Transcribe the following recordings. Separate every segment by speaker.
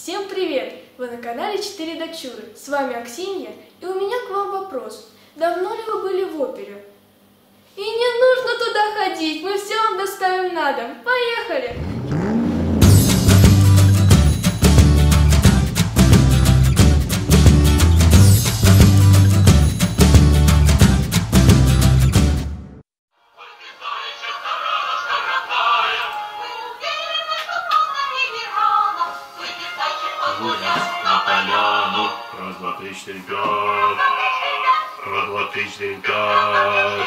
Speaker 1: Всем привет! Вы на канале 4 дочуры. С вами Аксинья, и у меня к вам вопрос. Давно ли вы были в опере? И не нужно туда ходить, мы все вам доставим на дом. Поехали!
Speaker 2: На поляну, раз, два, три, четыре, пять. Раз, два, три, четыре, пять.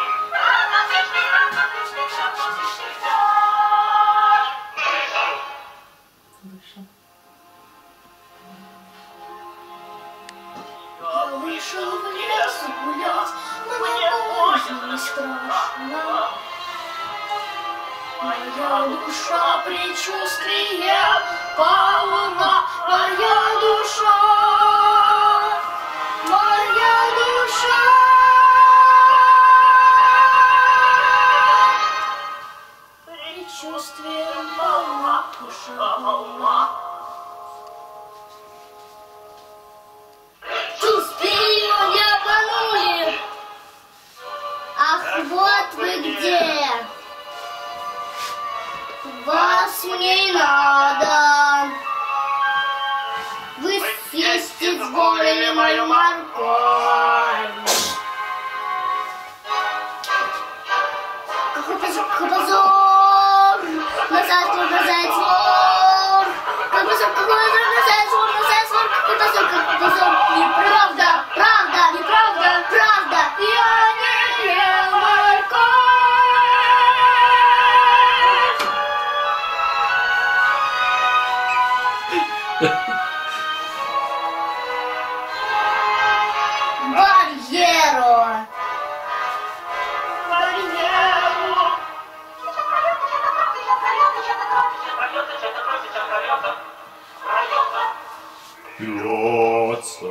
Speaker 3: Я вышел в лес гулять, мне очень не страшно. Моя душа предчувствие полна, моя душа, моя душа. Предчувствием полна, душа полна. Чувствую, не обманули. Ах, вот вы где. Вас мне и надо. Вы съесте с горя мою морковь. Какой позор, назад угрожает вор. Какой позор, угрожает вор, какой позор, неправда, правда, неправда, правда. Я не ел морковь. Барьеру.
Speaker 2: Льется.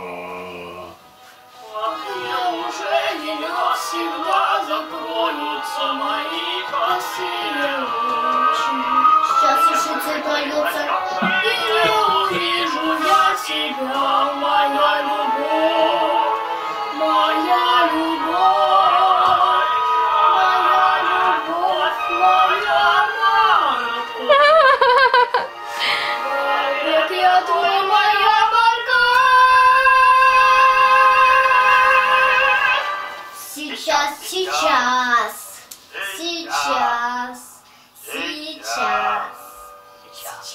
Speaker 3: Неужели навсегда закроются мои косые очи? Сейчас уши польются, и не увижу я тебя, моя любовь, моя любовь, моя любовь, моя морковь. Век я твой, моя морковь. Сейчас, сейчас, сейчас, сейчас, сейчас.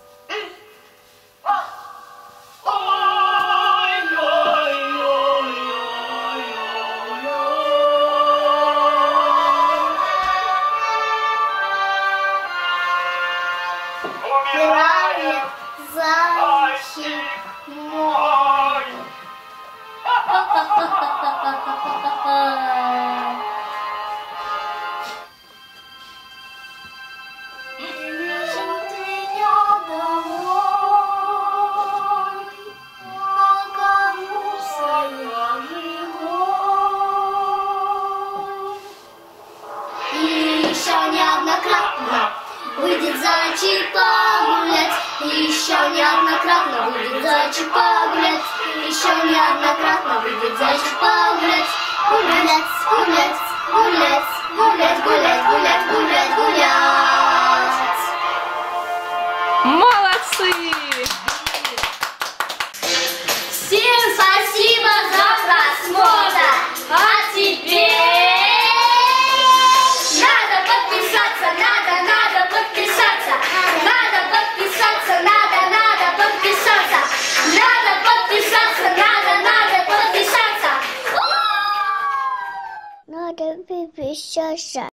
Speaker 3: Умирает зайчик мой. Везут меня домой, а кому я живой. И еще неоднократно выйдет зайчик погулять, еще неоднократно выйдет зайчик погулять, еще неоднократно выйдет зайчик погулять, гулять, гулять, гулять, гулять, гулять, гулять, гулять, гулять.
Speaker 1: Молодцы!
Speaker 3: Всем спасибо за просмотр, а теперь надо подписаться, надо подписаться, надо подписаться, надо подписаться, надо подписаться, надо подписаться. Надо подписаться.